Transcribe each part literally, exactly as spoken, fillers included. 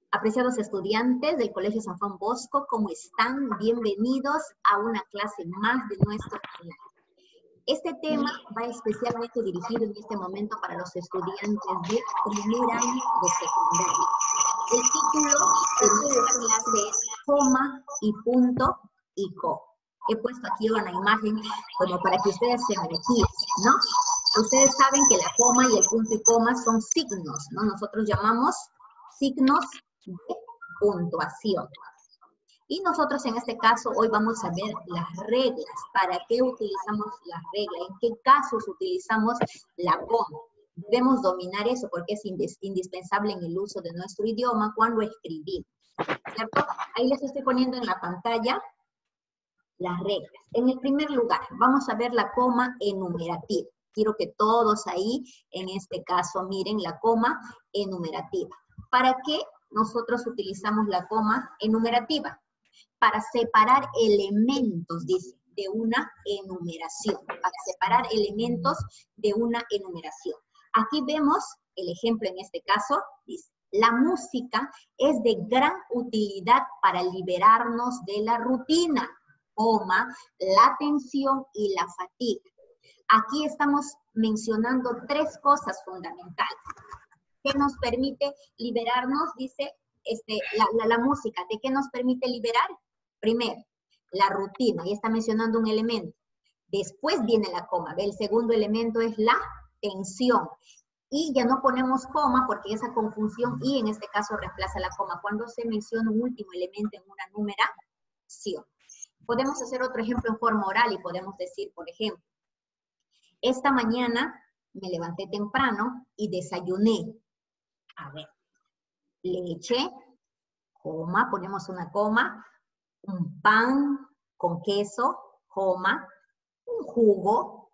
Apreciados estudiantes del Colegio San Juan Bosco, ¿cómo están? Bienvenidos a una clase más de nuestro canal. Este tema va especialmente dirigido en este momento para los estudiantes de primer año de secundaria. El título de nuestra clase es Coma y Punto y Co. He puesto aquí una imagen como para que ustedes se beneficien, ¿no? Ustedes saben que la coma y el punto y coma son signos, ¿no? Nosotros llamamos signos de puntuación. Y nosotros en este caso hoy vamos a ver las reglas. ¿Para qué utilizamos las reglas? ¿En qué casos utilizamos la coma? Debemos dominar eso porque es indispensable en el uso de nuestro idioma cuando escribimos, ¿cierto? Ahí les estoy poniendo en la pantalla las reglas. En el primer lugar, vamos a ver la coma enumerativa. Quiero que todos ahí, en este caso, miren la coma enumerativa. ¿Para qué nosotros utilizamos la coma enumerativa? Para separar elementos, dice, de una enumeración. Para separar elementos de una enumeración. Aquí vemos el ejemplo en este caso, dice, la música es de gran utilidad para liberarnos de la rutina, coma, la tensión y la fatiga. Aquí estamos mencionando tres cosas fundamentales que nos permite liberarnos, dice este, la, la, la música. ¿De qué nos permite liberar? Primero, la rutina, y está mencionando un elemento. Después viene la coma, el segundo elemento es la tensión. Y ya no ponemos coma porque esa confusión y en este caso reemplaza la coma cuando se menciona un último elemento en una numeración. Podemos hacer otro ejemplo en forma oral y podemos decir, por ejemplo, esta mañana me levanté temprano y desayuné. A ver, leche, coma, ponemos una coma, un pan con queso, coma, un jugo,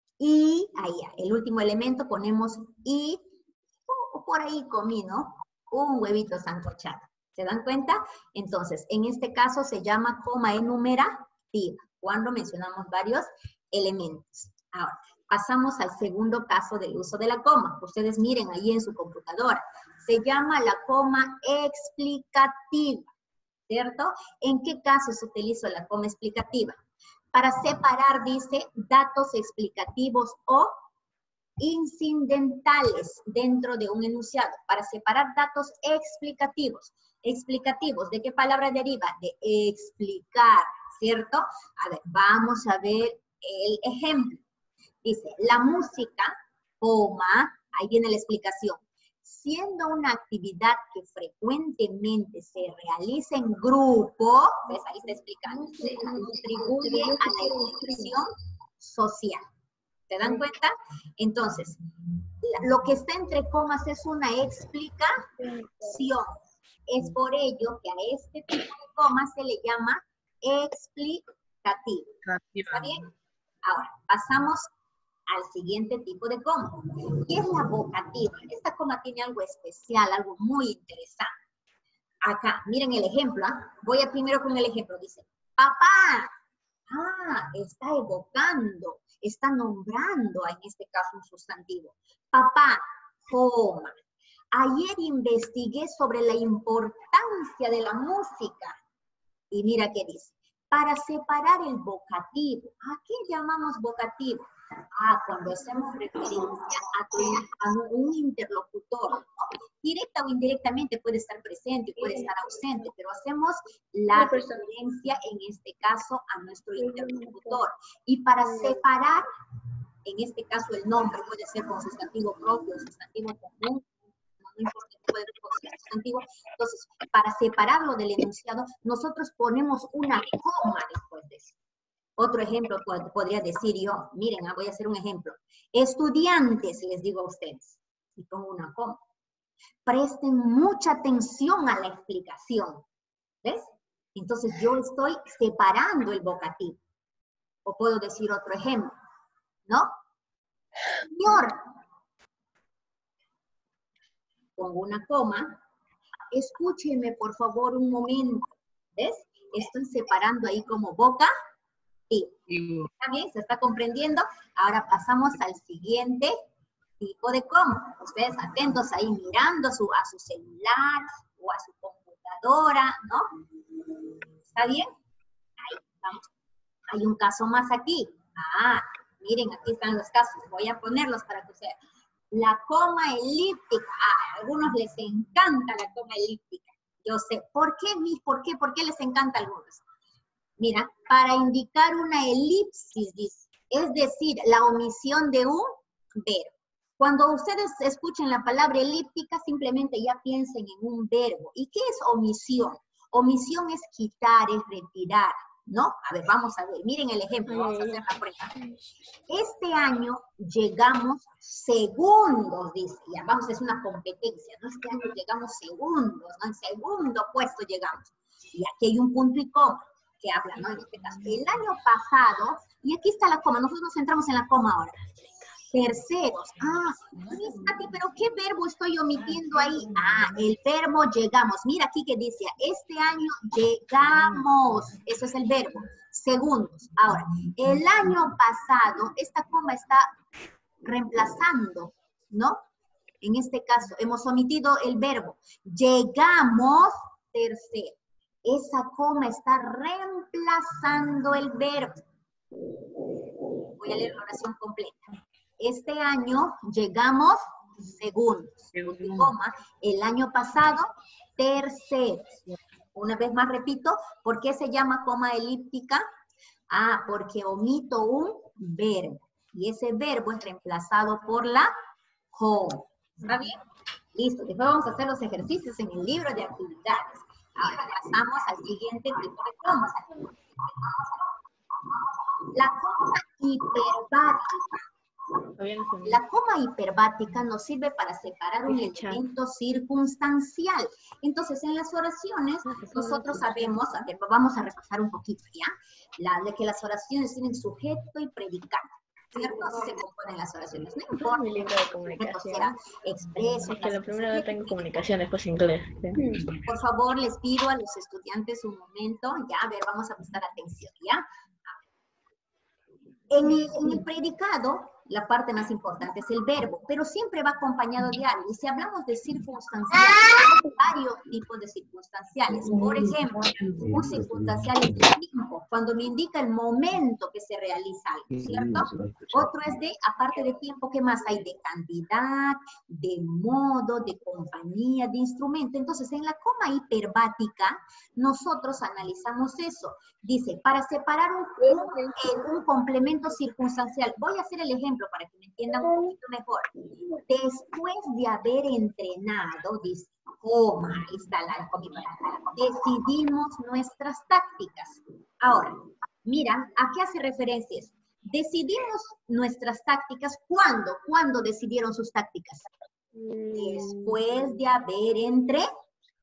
y ahí, el último elemento ponemos y, oh, por ahí comí, ¿no? Un huevito sancochado. ¿Se dan cuenta? Entonces, en este caso se llama coma enumerativa, cuando mencionamos varios elementos. Ahora, pasamos al segundo caso del uso de la coma. Ustedes miren ahí en su computadora. Se llama la coma explicativa, ¿cierto? ¿En qué caso se utiliza la coma explicativa? Para separar, dice, datos explicativos o incidentales dentro de un enunciado. Para separar datos explicativos. Explicativos, ¿de qué palabra deriva? De explicar, ¿cierto? A ver, vamos a ver el ejemplo. Dice, la música, coma, ahí viene la explicación, siendo una actividad que frecuentemente se realiza en grupo, ¿ves? Ahí está explicando, se contribuye a la educación social. ¿Se dan cuenta? Entonces, lo que está entre comas es una explicación. Es por ello que a este tipo de coma se le llama explicativo. ¿Está bien? Ahora, pasamos al siguiente tipo de coma. ¿Qué es la vocativa? Esta coma tiene algo especial, algo muy interesante. Acá, miren el ejemplo. ¿eh? Voy a primero con el ejemplo. Dice, papá. Ah, está evocando, está nombrando, en este caso, un sustantivo. Papá, coma. Ayer investigué sobre la importancia de la música. Y mira qué dice. Para separar el vocativo. ¿A qué llamamos vocativo? Ah, cuando hacemos referencia a, a un interlocutor, ¿no? Directa o indirectamente puede estar presente, puede estar ausente, pero hacemos la referencia, en este caso, a nuestro interlocutor. Y para separar, en este caso, el nombre puede ser con sustantivo propio, sustantivo común, no importa el tipo de sustantivo. Entonces, para separarlo del enunciado, nosotros ponemos una coma después de eso. Otro ejemplo podría decir yo, miren, voy a hacer un ejemplo. Estudiantes, les digo a ustedes, y pongo una coma. Presten mucha atención a la explicación. ¿Ves? Entonces yo estoy separando el vocativo. O puedo decir otro ejemplo, ¿no? Señor, pongo una coma. Escúcheme, por favor, un momento. ¿Ves? Estoy separando ahí como boca. ¿Está bien? ¿Se está comprendiendo? Ahora pasamos al siguiente tipo de coma. Ustedes atentos ahí mirando a su, a su celular o a su computadora, ¿no? ¿Está bien? Ahí, vamos. Hay un caso más aquí. Ah, miren, aquí están los casos. Voy a ponerlos para que ustedes. La coma elíptica. Ah, a algunos les encanta la coma elíptica. Yo sé. ¿Por qué, Miss? ¿Por qué? ¿Por qué les encanta a algunos? Mira, para indicar una elipsis, dice. Es decir, la omisión de un verbo. Cuando ustedes escuchen la palabra elíptica, simplemente ya piensen en un verbo. ¿Y qué es omisión? Omisión es quitar, es retirar, ¿no? A ver, vamos a ver. Miren el ejemplo, vamos a hacer la prueba. Este año llegamos segundos, dice. Ya, vamos a hacer una competencia, ¿no? Este año llegamos segundos, ¿no? En segundo puesto llegamos. Y aquí hay un punto y coma que habla, ¿no? En este caso. El año pasado, y aquí está la coma, nosotros nos centramos en la coma ahora. Terceros. Ah, Katy, pero ¿qué verbo estoy omitiendo ahí? Ah, el verbo llegamos. Mira aquí que dice, este año llegamos. Eso es el verbo. Segundos. Ahora, el año pasado, esta coma está reemplazando, ¿no? En este caso, hemos omitido el verbo. Llegamos, tercero. Esa coma está reemplazando el verbo. Voy a leer la oración completa. Este año llegamos segundos, coma, el año pasado terceros. Una vez más repito, ¿por qué se llama coma elíptica? Ah, porque omito un verbo. Y ese verbo es reemplazado por la coma. ¿Está bien? Listo, después vamos a hacer los ejercicios en el libro de actividades. Ahora pasamos al siguiente tipo de comas. La coma hiperbática. La coma hiperbática nos sirve para separar un elemento circunstancial. Entonces, en las oraciones, nosotros sabemos, a ver, vamos a repasar un poquito, ¿ya? La, de que las oraciones tienen sujeto y predicado, ¿cierto? Así se componen las oraciones. No importa. Mi libro de comunicación. Sea expreso. Es que la primera no tengo comunicación, después inglés. ¿Sí? Por favor, les pido a los estudiantes un momento, ya, a ver, vamos a prestar atención, ¿ya? En el, en el predicado, la parte más importante es el verbo, pero siempre va acompañado de algo. Y si hablamos de circunstanciales, hay varios tipos de circunstanciales. Por ejemplo, un circunstancial es de tiempo, cuando me indica el momento que se realiza algo, ¿cierto? Otro es de, aparte de tiempo, ¿qué más hay? De cantidad, de modo, de compañía, de instrumento. Entonces, en la coma hiperbática, nosotros analizamos eso. Dice, para separar un, un, un complemento circunstancial, voy a hacer el ejemplo para que me entiendan un poquito mejor. Después de haber entrenado, dice, coma, ahí está la coma, decidimos nuestras tácticas. Ahora, mira, ¿a qué hace referencia eso? Decidimos nuestras tácticas, ¿cuándo? ¿Cuándo decidieron sus tácticas? Después de haber entrenado.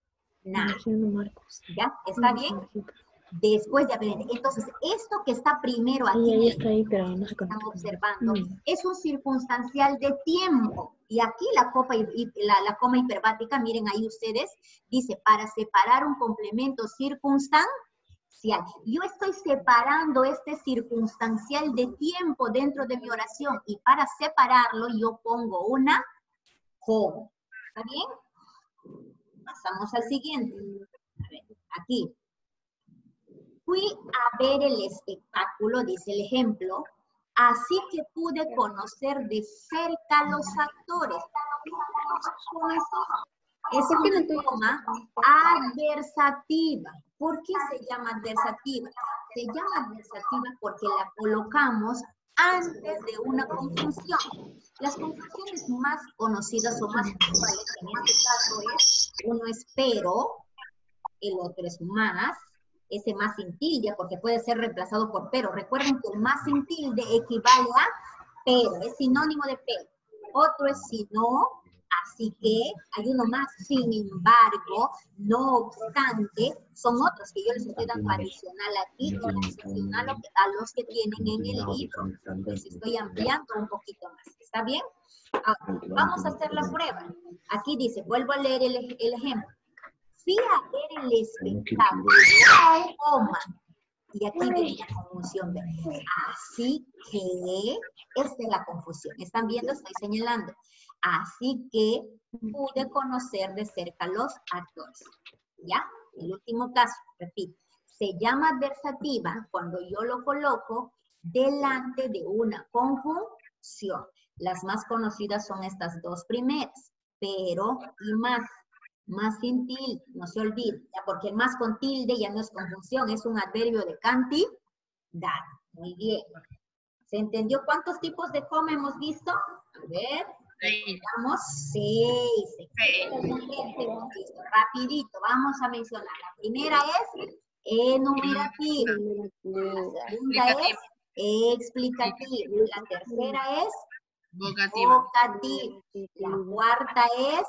¿Ya? ¿Está bien? Después de haber, entonces, esto que está primero aquí, ahí está ahí, pero no se están observando, mm. es un circunstancial de tiempo. Y aquí la, copa, la, la coma hiperbática, miren ahí ustedes, dice, para separar un complemento circunstancial. Yo estoy separando este circunstancial de tiempo dentro de mi oración, y para separarlo yo pongo una coma. ¿Está bien? Pasamos al siguiente. A ver, aquí. Fui a ver el espectáculo, dice el ejemplo, así que pude conocer de cerca los actores. Es una coma adversativa. ¿Por qué se llama adversativa? Se llama adversativa porque la colocamos antes de una conjunción. Las conjunciones más conocidas o más usuales en este caso es, uno es pero, el otro es más, ese más sin tilde, porque puede ser reemplazado por pero. Recuerden que el más sin tilde equivale a pero, es sinónimo de pero. Otro es si no, así que hay uno más, sin embargo, no obstante, son otros que yo les estoy dando adicional aquí, y adicional a los que tienen en el libro. Les estoy ampliando un poquito más. ¿Está bien? Ahora, vamos a hacer la prueba. Aquí dice, vuelvo a leer el, el ejemplo. Fui a ver el espectáculo, coma, y aquí viene la confusión. Así que, esta es la confusión. ¿Están viendo? Estoy señalando. Así que pude conocer de cerca los actores. ¿Ya? el último caso, repito, se llama adversativa cuando yo lo coloco delante de una conjunción. Las más conocidas son estas dos primeras, pero y más, más sin tilde, no se olvide, ya, porque más con tilde ya no es conjunción, es un adverbio de cantidad. Muy bien. ¿Se entendió cuántos tipos de coma hemos visto? A ver, vamos, seis. Excelente, hemos visto. Rapidito, vamos a mencionar. La primera es enumerativa. La segunda es explicativa. La tercera es vocativa. La cuarta es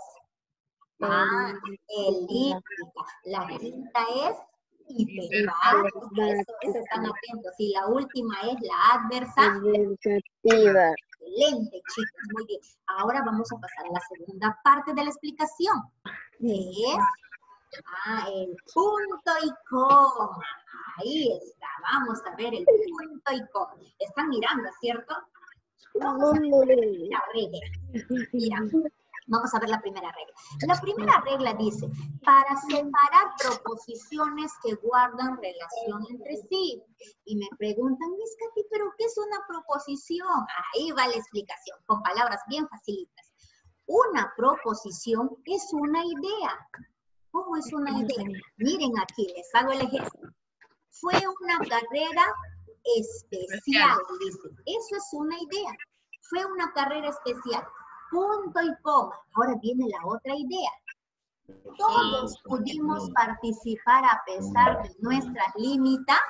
ah, elíptica. La quinta es hiperbática. Eso, eso están atentos. Y la última es la adversativa. Excelente, chicos, muy bien. Ahora vamos a pasar a la segunda parte de la explicación, que es ah, el punto y coma. Ahí está, vamos a ver el punto y coma. Están mirando, ¿cierto? Vamos a ver la regla. Mira, vamos a ver la primera regla. La primera regla dice, para separar proposiciones que guardan relación entre sí. Y me preguntan, Miss Katy, ¿pero qué es una proposición? Ahí va la explicación, con palabras bien facilitas. Una proposición es una idea. ¿Cómo es una idea? Miren aquí, les hago el ejemplo. Fue una carrera especial, dice. Eso es una idea. Fue una carrera especial. Punto y coma. Ahora viene la otra idea. Todos pudimos participar a pesar de nuestras limitaciones.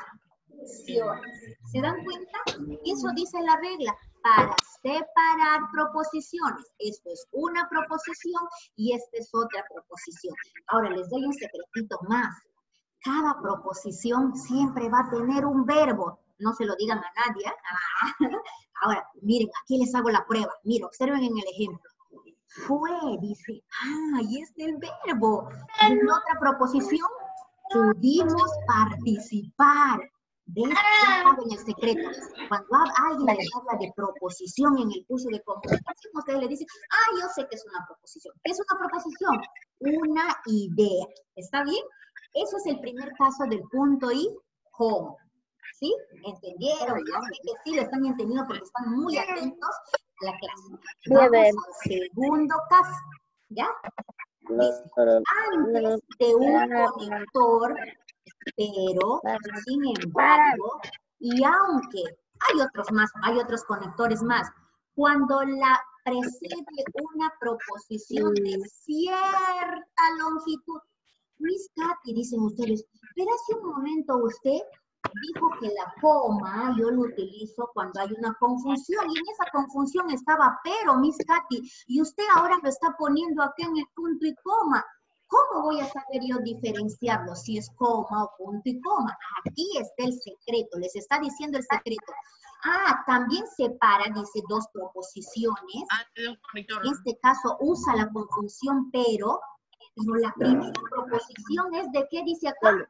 ¿Se dan cuenta? Eso dice la regla. Para separar proposiciones. Esto es una proposición y esta es otra proposición. Ahora les doy un secretito más. Cada proposición siempre va a tener un verbo. No se lo digan a nadie. Ah. Ahora, miren, aquí les hago la prueba. Miren, observen en el ejemplo. Fue, dice, ah, y es el verbo. En otra proposición, pudimos participar. ¿Ves? Ya saben el secreto. Cuando alguien les habla de proposición en el curso de comunicación, ustedes le dicen, ah, yo sé que es una proposición. ¿Qué es una proposición? Una idea. ¿Está bien? Eso es el primer caso del punto y coma. ¿Sí? ¿Entendieron? Yo sé que sí lo están entendiendo porque están muy atentos a la clase. Vamos al segundo caso. ¿Ya? Dice, antes de un conector, pero, sin embargo, y aunque hay otros más, hay otros conectores más, cuando la precede una proposición de cierta longitud, Miss Katy, dicen ustedes, pero hace un momento usted dijo que la coma yo lo utilizo cuando hay una confusión, y en esa confusión estaba pero, Miss Katy, y usted ahora lo está poniendo aquí en el punto y coma. ¿Cómo voy a saber yo diferenciarlo si es coma o punto y coma? Aquí está el secreto, les está diciendo el secreto. Ah, también separa, dice, dos proposiciones. En este caso usa la conjunción pero, pero la primera proposición es de qué dice acá.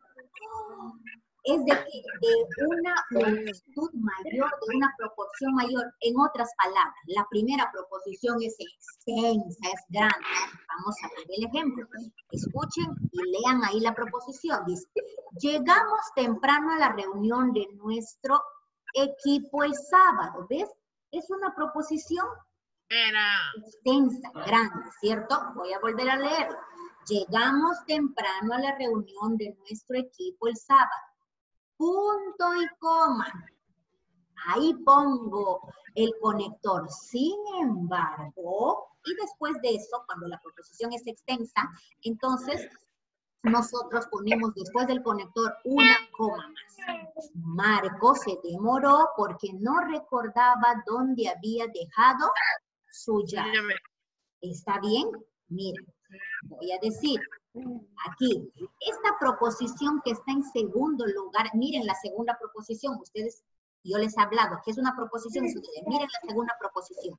Es de, de una longitud mayor, de una proporción mayor. En otras palabras, la primera proposición es extensa, es grande. Vamos a ver el ejemplo. Escuchen y lean ahí la proposición. Dice, llegamos temprano a la reunión de nuestro equipo el sábado. ¿Ves? Es una proposición extensa, grande, ¿cierto? Voy a volver a leerlo. Llegamos temprano a la reunión de nuestro equipo el sábado. Punto y coma. Ahí pongo el conector. Sin embargo, y después de eso, cuando la proposición es extensa, entonces nosotros ponemos después del conector una coma más. Marco se demoró porque no recordaba dónde había dejado su llave. ¿Está bien? Miren, voy a decir. Aquí, esta proposición que está en segundo lugar, miren la segunda proposición, ustedes, yo les he hablado, que es una proposición, ustedes, miren la segunda proposición.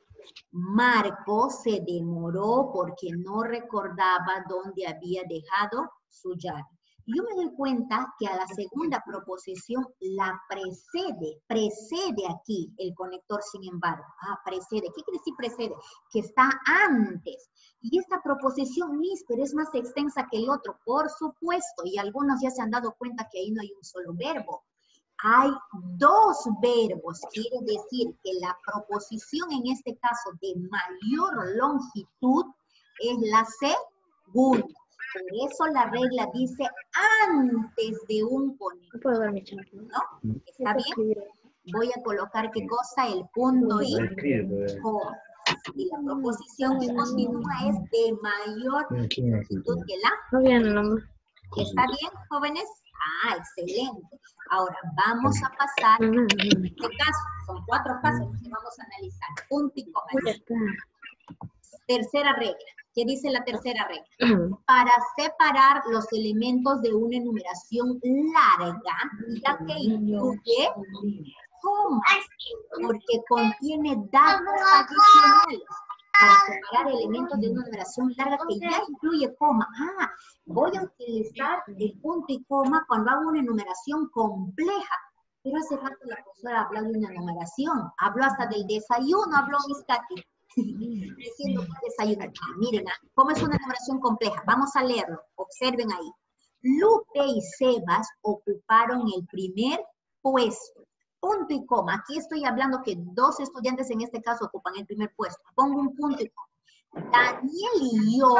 Marco se demoró porque no recordaba dónde había dejado su llave. yo me doy cuenta que a la segunda proposición la precede, precede aquí el conector, sin embargo. Ah, precede. ¿Qué quiere decir precede? Que está antes. Y esta proposición, mister, es más extensa que el otro, por supuesto. Y algunos ya se han dado cuenta que ahí no hay un solo verbo. Hay dos verbos. Quiere decir que la proposición, en este caso, de mayor longitud, es la segunda. Por eso la regla dice antes de un conector. No puedo ver mi chat, ¿no? ¿No? ¿Está bien? Voy a colocar qué cosa, el punto y coma. Y la proposición que continúa es de mayor longitud que la. No viene el nombre. ¿Está bien, jóvenes? Ah, excelente. Ahora vamos a pasar, en este caso, son cuatro casos que vamos a analizar. Punto y coma. Ya está. Tercera regla. ¿Qué dice la tercera regla? Para separar los elementos de una enumeración larga, ya que incluye comas, porque contiene datos adicionales. Para separar elementos de una enumeración larga que ya incluye coma. Ah, voy a utilizar el punto y coma cuando hago una enumeración compleja. Pero hace rato la profesora habló de una enumeración. Habló hasta del desayuno, habló Miss Katy. Diciendo que desayunar. Ah, miren, ah, ¿cómo es una enumeración compleja? Vamos a leerlo. Observen ahí. Lupe y Sebas ocuparon el primer puesto. Punto y coma. Aquí estoy hablando que dos estudiantes en este caso ocupan el primer puesto. Pongo un punto y coma. Daniel y yo,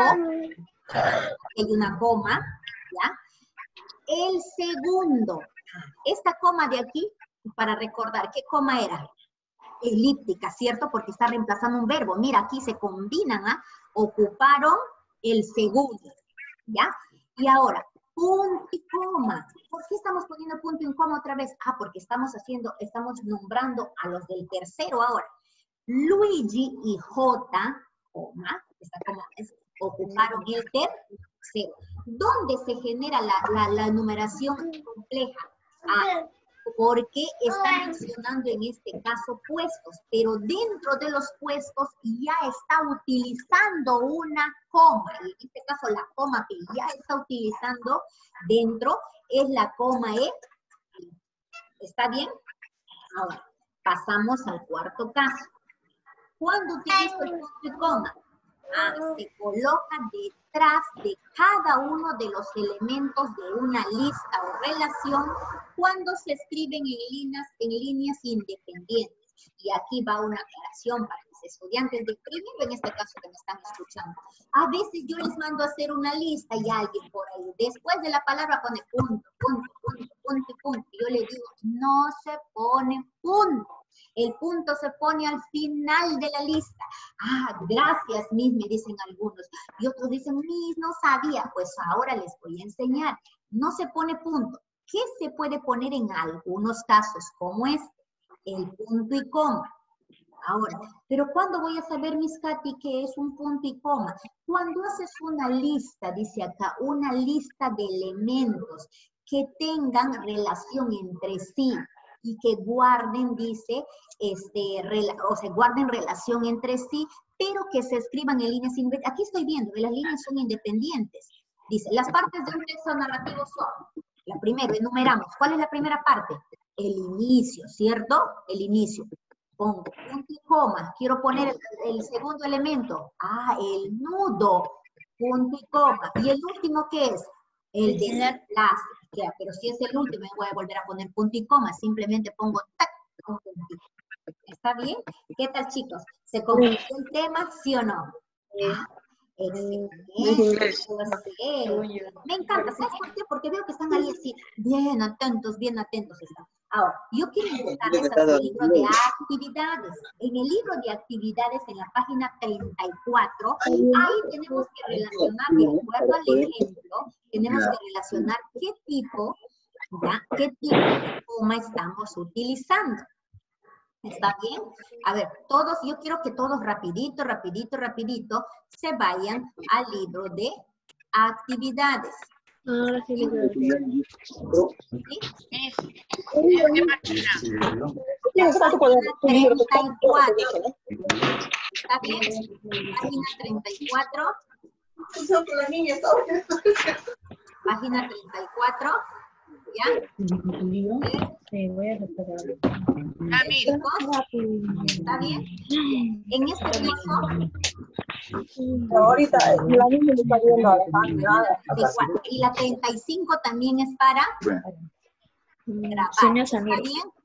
hay una coma, ¿ya? El segundo. Esta coma de aquí, para recordar, ¿qué coma era? Elíptica, ¿cierto? Porque está reemplazando un verbo. Mira, aquí se combinan, ¿ah? Ocuparon el segundo, ¿ya? Y ahora, punto y coma. ¿Por qué estamos poniendo punto y coma otra vez? Ah, porque estamos haciendo, estamos nombrando a los del tercero ahora. Luigi y J, coma, esta coma es, ocuparon el tercero. ¿Dónde se genera la, la, la numeración compleja? Ah, porque está mencionando en este caso puestos, pero dentro de los puestos ya está utilizando una coma. En este caso la coma que ya está utilizando dentro es la coma E. ¿Está bien? Ahora, pasamos al cuarto caso. ¿Cuándo utilizo el punto y coma? Ah, se coloca detrás de cada uno de los elementos de una lista o relación cuando se escriben en líneas, en líneas independientes. Y aquí va una aclaración para mis estudiantes de primero, en este caso que me están escuchando. A veces yo les mando a hacer una lista y alguien por ahí, después de la palabra pone punto, punto, punto, punto y punto. Yo le digo, no se pone punto. El punto se pone al final de la lista. Ah, gracias, Miss, me dicen algunos. Y otros dicen, Miss, no sabía. Pues ahora les voy a enseñar. No se pone punto. ¿Qué se puede poner en algunos casos como este? El punto y coma. Ahora, ¿pero cuándo voy a saber, Miss Katy, qué es un punto y coma? Cuando haces una lista, dice acá, una lista de elementos que tengan relación entre sí y que guarden, dice, este, rela, o sea, guarden relación entre sí, pero que se escriban en líneas independientes. Aquí estoy viendo que las líneas son independientes. Dice, las partes de un texto narrativo son, la primera, enumeramos. ¿Cuál es la primera parte? El inicio, ¿cierto? El inicio. Pongo punto y coma. Quiero poner el, el segundo elemento. Ah, el nudo. Punto y coma. ¿Y el último qué es? El desenlace. Ya, pero si es el último, voy a volver a poner punto y coma. Simplemente pongo tac, un puntito. ¿Está bien? ¿Qué tal, chicos? ¿Se comprendió el tema, sí o no? Ah, excelente. Me encanta. ¿Sabes por qué? Porque veo que están ahí así, bien atentos, bien atentos están. Ahora, yo quiero invitarles al libro de actividades. En el libro de actividades, en la página treinta y cuatro, ahí tenemos que relacionar, de acuerdo al ejemplo, tenemos que relacionar qué tipo, ¿ya? qué tipo de coma estamos utilizando. ¿Está bien? A ver, todos, yo quiero que todos rapidito, rapidito, rapidito se vayan al libro de actividades. Ahora sí les veo. treinta y cuatro. ¿Está bien? Página treinta y cuatro. Página treinta y cuatro. ¿Ya? Sí, voy a reparar. Chicos, ¿está bien? En este caso, Ahorita, la misma me está viendo Alejandro, nada. y la treinta y cinco también es para grabar. Señor ¿Está Samir. bien?